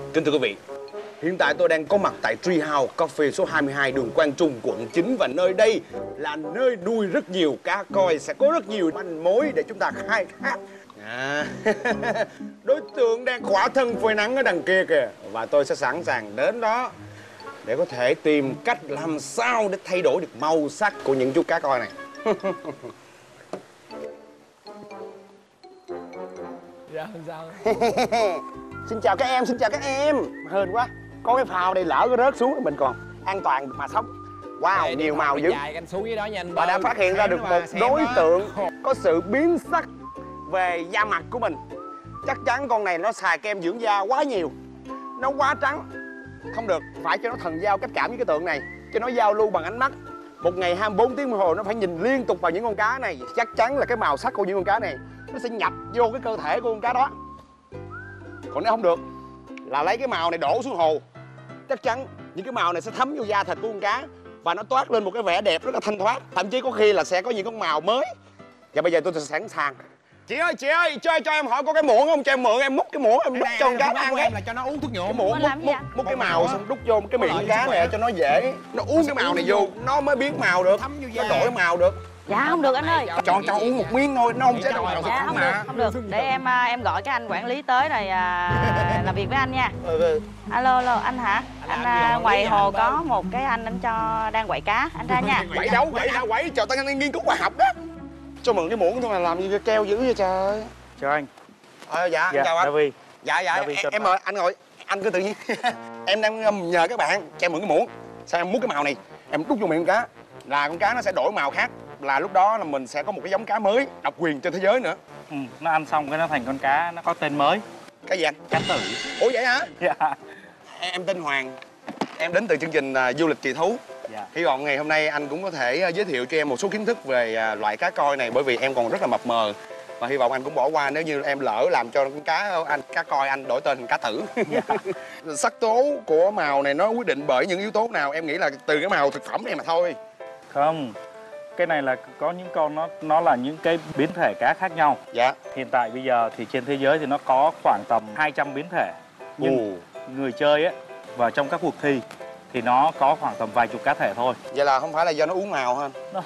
Kính thưa quý vị, hiện tại tôi đang có mặt tại Treehouse Coffee số 22 đường Quang Trung, quận 9. Và nơi đây là nơi nuôi rất nhiều cá koi. Sẽ có rất nhiều manh mối để chúng ta khai thác. Đối tượng đang khỏa thân phơi nắng ở đằng kia kìa. Và tôi sẽ sẵn sàng đến đó để có thể tìm cách làm sao để thay đổi được màu sắc của những chú cá koi này. Dạ, sao? Xin chào các em, xin chào các em. Hên quá, có cái phao đây lỡ có rớt xuống mình còn an toàn mà sống. Wow, Ê, nhiều màu dữ. Anh xuống dưới đó nha anh. Và đã phát hiện ra được một đối tượng có sự biến sắc về da mặt của mình. Chắc chắn con này nó xài kem dưỡng da quá nhiều, nó quá trắng. Không được, phải cho nó thần giao cách cảm với cái tượng này, cho nó giao lưu bằng ánh mắt. Một ngày 24 tiếng đồng hồ nó phải nhìn liên tục vào những con cá này. Chắc chắn là cái màu sắc của những con cá này nó sẽ nhập vô cái cơ thể của con cá đó. Còn nếu không được là lấy cái màu này đổ xuống hồ. Chắc chắn những cái màu này sẽ thấm vô da thịt của con cá và nó toát lên một cái vẻ đẹp rất là thanh thoát. Thậm chí có khi là sẽ có những con màu mới. Và bây giờ tôi sẽ sẵn sàng. Chị ơi, cho em hỏi có cái muỗng không? Cho em mượn, em múc cái muỗng em đút cho con cá ăn cái. Là cho nó uống thuốc nhuộm. Cái muỗng múc cái màu xong đút vô cái miệng con cá này cho nó dễ. Nó uống cái màu này vô nó mới biến màu được. Nó đổi màu được. Dạ không được anh ơi. Cho uống một miếng thôi, nó không sẽ đổi màu. Dạ không được. Để em gọi cái anh quản lý tới này làm việc với anh nha. Alo anh hả? Anh ngoài hồ có một cái anh cho đang quậy cá, anh ra nha. Quậy đâu, quậy chờ tao nghiên cứu khoa học đó. Cho mượn cái muỗng thôi mà làm gì keo dữ vậy trời. Chào anh. Dạ, chào anh. David. Dạ, em mời anh ngồi. Anh cứ tự nhiên. Em đang nhờ các bạn cho em mượn cái muỗng. Sao em múc cái màu này, em đút vô miệng con cá là con cá nó sẽ đổi màu khác. Là lúc đó là mình sẽ có một cái giống cá mới độc quyền trên thế giới nữa. Nó ăn xong cái nó thành con cá, nó có tên mới. Cái gì anh? Cá tử. Ủa vậy hả? Dạ. Em tên Hoàng. Em đến từ chương trình du lịch kỳ thú. Dạ. Hy vọng ngày hôm nay anh cũng có thể giới thiệu cho em một số kiến thức về loại cá koi này, bởi vì em còn rất là mập mờ. Và hy vọng anh cũng bỏ qua nếu như em lỡ làm cho con cá koi anh đổi tên thành cá tử. Dạ. Sắc tố của màu này nó quyết định bởi những yếu tố nào? Em nghĩ là từ cái màu thực phẩm này mà thôi. Không. Cái này là có những con nó là những cái biến thể cá khác nhau. Dạ. Hiện tại bây giờ thì trên thế giới thì nó có khoảng tầm 200 biến thể. Nhưng người chơi á và trong các cuộc thi thì nó có khoảng tầm vài chục cá thể thôi. Vậy là không phải là do nó uống màu hả? No.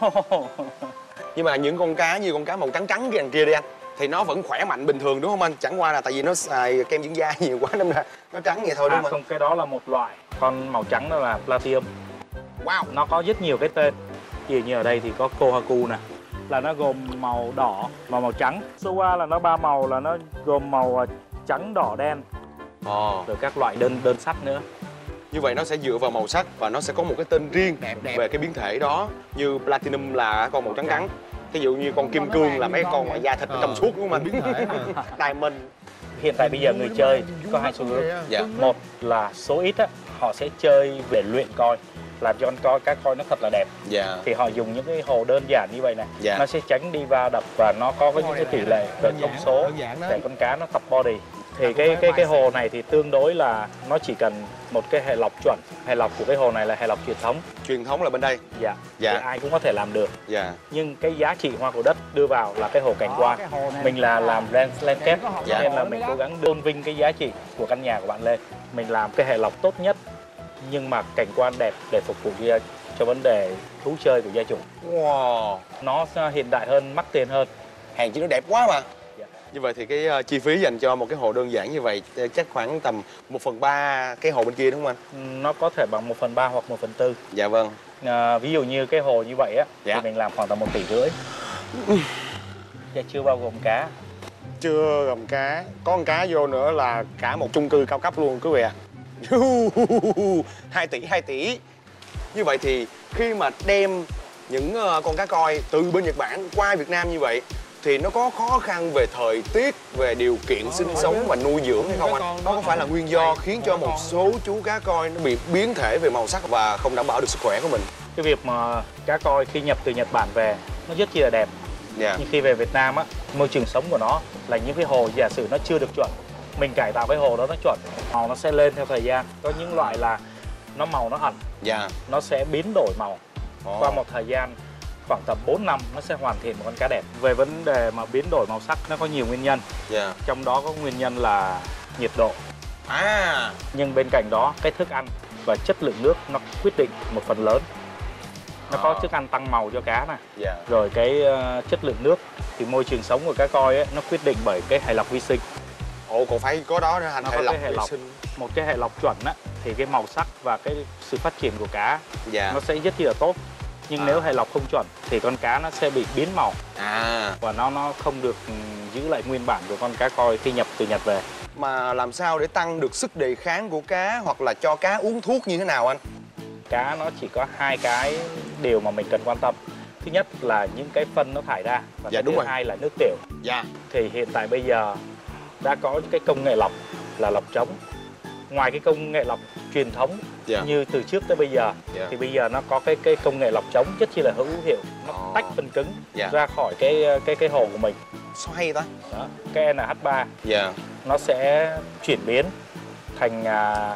Nhưng mà những con cá như con cá màu trắng trắng kia đằng kia đi anh, thì nó vẫn khỏe mạnh bình thường đúng không anh? Chẳng qua là tại vì nó xài kem dưỡng da nhiều quá nên là nó trắng vậy thôi đúng không? Không, cái đó là một loại. Con màu trắng đó là Platinum. Wow. Nó có rất nhiều cái tên. Ví dụ như ở đây thì có Kohaku nè, là nó gồm màu đỏ và màu trắng. Soa là nó 3 màu, là nó gồm màu trắng, đỏ, đen. Rồi các loại đơn sắc nữa. Như vậy nó sẽ dựa vào màu sắc và nó sẽ có một cái tên riêng về cái biến thể đó. Như Platinum là con màu trắng trắng. Ví dụ như con Kim Cương là mấy con mà da thịt trong suốt đúng không anh? Diamond. Hiện tại bây giờ người chơi có hai xu hướng. Dạ. Một là số ít á, họ sẽ chơi để luyện coi, làm cho cá koi nó thật là đẹp. Dạ. Thì họ dùng những cái hồ đơn giản như vậy này. Dạ. Nó sẽ tránh đi va đập và nó có những cái tỷ lệ về thông số để con cá nó tập body. Thì cái hồ này thì tương đối là nó chỉ cần một cái hệ lọc chuẩn. Hệ lọc của cái hồ này là hệ lọc truyền thống. Truyền thống là bên đây. Dạ. Dạ. Thì ai cũng có thể làm được. Dạ. Nhưng cái giá trị hoa của đất đưa vào là cái hồ cảnh quan. Mình là làm landscape, dạ. Nên là mình cố gắng tôn vinh cái giá trị của căn nhà của bạn lên. Mình làm cái hệ lọc tốt nhất nhưng mà cảnh quan đẹp để phục vụ cho vấn đề thú chơi của gia chủ. Wow. Nó hiện đại hơn, mắc tiền hơn. Hàng chứ nó đẹp quá mà. Dạ. Như vậy thì cái chi phí dành cho một cái hồ đơn giản như vậy chắc khoảng tầm 1/3 cái hồ bên kia đúng không anh? Nó có thể bằng 1/3 hoặc 1/4. Dạ vâng. Ví dụ như cái hồ như vậy á, dạ. thì mình làm khoảng tầm 1,5 tỷ. Dạ, chưa bao gồm cá. Chưa gồm cá. Có con cá vô nữa là cả một chung cư cao cấp luôn quý vị ạ. 2 tỷ. Như vậy thì khi mà đem những con cá koi từ bên Nhật Bản qua Việt Nam như vậy thì nó có khó khăn về thời tiết, về điều kiện sinh sống và nuôi dưỡng hay không anh? Nó có phải là nguyên do khiến cho một số chú cá koi nó bị biến thể về màu sắc và không đảm bảo được sức khỏe của mình? Cái việc mà cá koi khi nhập từ Nhật Bản về nó rất chi là đẹp. Dạ. Nhưng khi về Việt Nam á, môi trường sống của nó là những cái hồ giả sử nó chưa được chuẩn. Mình cải tạo cái hồ đó nó chuẩn, màu nó sẽ lên theo thời gian. Có những loại là nó màu nó ẩn, dạ. Nó sẽ biến đổi màu. Qua một thời gian khoảng tầm 4 năm nó sẽ hoàn thiện một con cá đẹp. Về vấn đề mà biến đổi màu sắc nó có nhiều nguyên nhân. Dạ. Trong đó có nguyên nhân là nhiệt độ. Nhưng bên cạnh đó cái thức ăn và chất lượng nước nó quyết định một phần lớn. Nó có thức ăn tăng màu cho cá nè, rồi cái chất lượng nước thì môi trường sống của cá koi ấy, nó quyết định bởi cái hệ lọc vi sinh. Ồ, còn phải có đó nữa anh, hệ lọc vi sinh. Một cái hệ lọc chuẩn á thì cái màu sắc và cái sự phát triển của cá nó sẽ rất là tốt. Nhưng nếu hệ lọc không chuẩn thì con cá nó sẽ bị biến màu và nó không được giữ lại nguyên bản của con cá koi khi nhập từ Nhật về. Mà làm sao để tăng được sức đề kháng của cá hoặc là cho cá uống thuốc như thế nào anh? Cá nó chỉ có 2 cái điều mà mình cần quan tâm. Thứ nhất là những cái phân nó thải ra và thứ hai là nước tiểu. Thì hiện tại bây giờ đã có cái công nghệ lọc là lọc trống. Ngoài cái công nghệ lọc truyền thống như từ trước tới bây giờ thì bây giờ nó có cái công nghệ lọc trống rất chi là hữu hiệu. Nó tách phân cứng ra khỏi cái hồ của mình. Sao hay ta? Đó, cái NH3 nó sẽ chuyển biến thành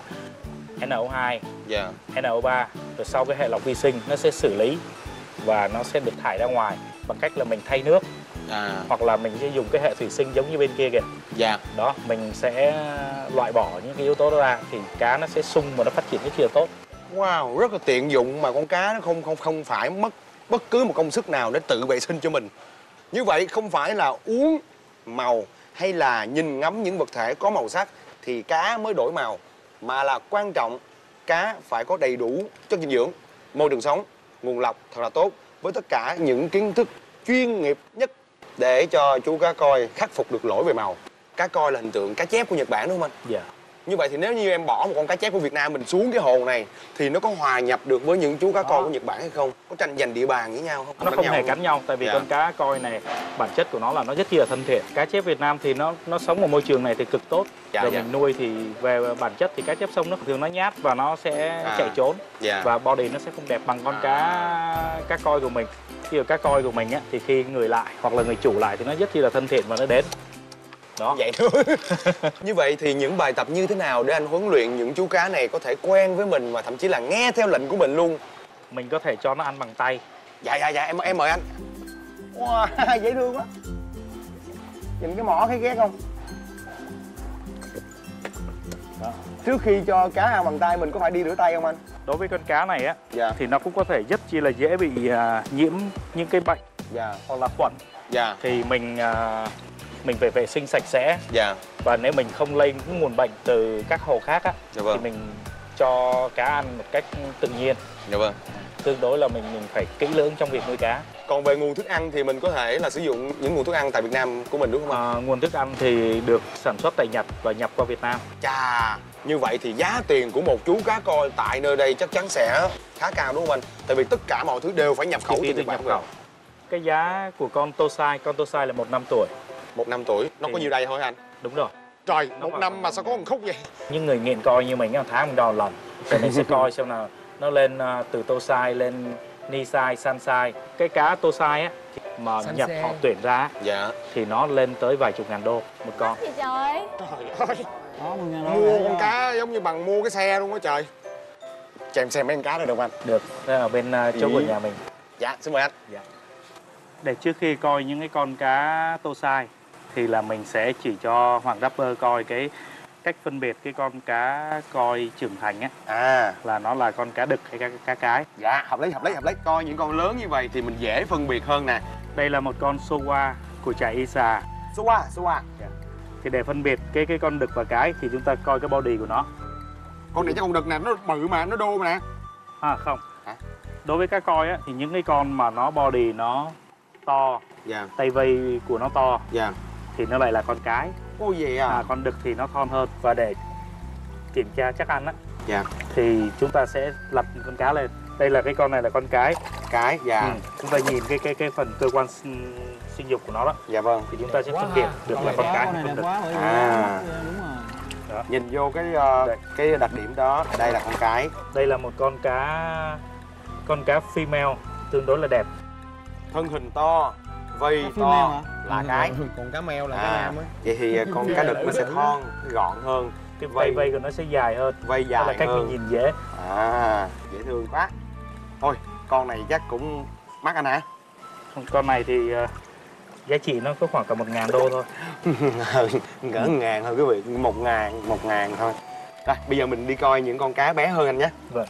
NO2, NO3, rồi sau cái hệ lọc vi sinh nó sẽ xử lý và nó sẽ được thải ra ngoài bằng cách là mình thay nước hoặc là mình sẽ dùng cái hệ thủy sinh giống như bên kia kìa. Đó, mình sẽ loại bỏ những cái yếu tố đó ra thì cá nó sẽ sung và nó phát triển rất là tốt. Wow, rất là tiện dụng mà con cá nó không phải mất bất cứ một công sức nào để tự vệ sinh cho mình. Như vậy không phải là uống màu hay là nhìn ngắm những vật thể có màu sắc thì cá mới đổi màu, mà là quan trọng cá phải có đầy đủ chất dinh dưỡng, môi trường sống, nguồn lọc thật là tốt với tất cả những kiến thức chuyên nghiệp nhất để cho chú cá koi khắc phục được lỗi về màu. Cá koi là hình tượng cá chép của Nhật Bản đúng không anh? Như vậy thì nếu như em bỏ một con cá chép của Việt Nam mình xuống cái hồ này thì nó có hòa nhập được với những chú cá koi của Nhật Bản hay không? Có tranh giành địa bàn với nhau không? Nó không hề cắn nhau, tại vì con cá koi này bản chất của nó là nó rất là thân thiện. Cá chép Việt Nam thì nó sống ở môi trường này thì cực tốt. Rồi mình nuôi thì về bản chất thì cá chép sông nó thường nó nhát và nó sẽ chạy trốn và body nó sẽ không đẹp bằng con cá koi của mình. Khi cá koi của mình á thì khi người lại hoặc là người chủ lại thì nó rất là thân thiện và nó đến. Đó. Vậy thôi. Như vậy thì những bài tập như thế nào để anh huấn luyện những chú cá này có thể quen với mình và thậm chí là nghe theo lệnh của mình luôn? Mình có thể cho nó ăn bằng tay. Dạ em mời anh. Wow, dễ thương quá. Nhìn cái mỏ thấy ghét không? Đó. Trước khi cho cá ăn bằng tay mình có phải đi rửa tay không anh? Đối với con cá này á thì nó cũng có thể rất chi là dễ bị nhiễm những cái bệnh hoặc là khuẩn. Thì mình phải vệ sinh sạch sẽ. Và nếu mình không lây những nguồn bệnh từ các hồ khác á thì mình cho cá ăn một cách tự nhiên. Tương đối là mình phải kỹ lưỡng trong việc nuôi cá. Còn về nguồn thức ăn thì mình có thể là sử dụng những nguồn thức ăn tại Việt Nam của mình đúng không anh? Nguồn thức ăn thì được sản xuất tại Nhật và nhập qua Việt Nam. Chà, như vậy thì giá tiền của một chú cá koi tại nơi đây chắc chắn sẽ khá cao đúng không anh? Tại vì tất cả mọi thứ đều phải nhập khẩu từ Nhật Bản rồi. Cái giá của con Tosai là 1 năm tuổi. 1 năm tuổi, nó có nhiêu đây thôi anh? Đúng rồi. Trời, 1 năm mà sao có một khúc vậy? Những người nghiện coi như mình tháng mình đo lần. Cho nên sẽ coi xem nào nó lên từ Tosai lên Nisai, Sansai. Cái cá Tosai á mà nhập họ tuyển ra thì nó lên tới vài chục ngàn đô một con. Gì trời? Trời ơi. Mua con cá giống như bằng mua cái xe luôn á trời. Cho em xem mấy con cá này được không anh? Được, đây ở bên chỗ của nhà mình. Dạ, xin mời anh. Để trước khi coi những cái con cá Tosai thì là mình sẽ chỉ cho Hoàng Rapper coi cái cách phân biệt cái con cá koi trưởng thành á là nó là con cá đực hay cá cái. Dạ, hợp lý. Coi những con lớn như vậy thì mình dễ phân biệt hơn nè. Đây là một con Sowa của trại Isa. Sowa. Thì để phân biệt cái con đực và cái thì chúng ta coi cái body của nó. Con này chắc con đực nè, nó bự mà, nó đô mà nè. Không. Đối với cá koi á thì những cái con mà nó body nó to, tay vây của nó to thì nó lại là con cái. Ôi vậy à? Con đực thì nó thon hơn. Và để kiểm tra chắc ăn á thì chúng ta sẽ lật con cá lên. Đây là cái con này là con cái. Chúng ta nhìn cái phần cơ quan sinh dục của nó đó. Thì chúng ta sẽ phân biệt được là con cái hay con đực. Đó. Nhìn vô cái đặc điểm đó, đây là con cái. Đây là một con cá female tương đối là đẹp. Thân hình to, vây to là cái. Còn cá meo là cái nam á. Vậy thì con cá đực nó sẽ thon, gọn hơn. Cái vây của nó sẽ dài hơn. Vây dài hơn. Là cách mình nhìn dễ. Dễ thương quá. Thôi, con này chắc cũng mắc anh hả? Con này thì giá trị nó có khoảng tầm 1.000 đô thôi. Cỡ 1.000 thôi quý vị, 1.000 thôi. Rồi bây giờ mình đi coi những con cá bé hơn anh nhé. Vâng.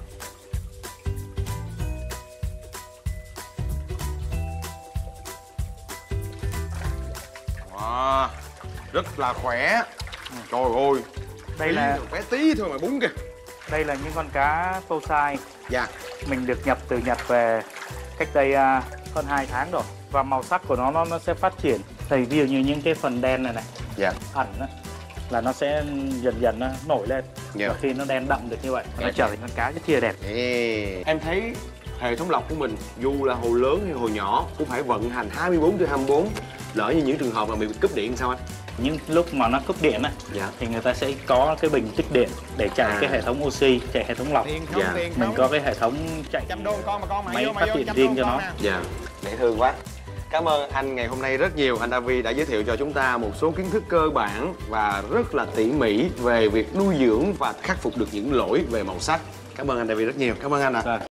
Wow, rất là khỏe. Trời ơi, Đây là bé tí thôi mà bún kìa. đây là những con cá tô sai. Dạ. Mình được nhập từ Nhật về cách đây hơn 2 tháng rồi. Và màu sắc của nó sẽ phát triển. Thì ví dụ như những cái phần đen này này, Dạ. ẩn á, là nó sẽ dần dần nó nổi lên. Dạ. Và khi nó đen đậm được như vậy, nó Dạ. trở thành con cá rất chia đẹp. Em thấy hệ thống lọc của mình dù là hồ lớn hay hồ nhỏ cũng phải vận hành 24/24. Lỡ như những trường hợp mà bị cúp điện sao anh? Những lúc mà nó cúp điện á, Dạ. thì người ta sẽ có cái bình tích điện để chạy cái hệ thống oxy, chạy hệ thống lọc. Tiền không, Dạ. tiền Mình không. có cái hệ thống chạy 100 đô con mà con mày máy vô, phát điện trăm riêng đô cho con nó. nè. Dạ. Dễ thương quá. Cảm ơn anh ngày hôm nay rất nhiều. Anh Davi đã giới thiệu cho chúng ta một số kiến thức cơ bản và rất là tỉ mỉ về việc nuôi dưỡng và khắc phục được những lỗi về màu sắc. Cảm ơn anh Davi rất nhiều. Cảm ơn anh ạ. Rồi.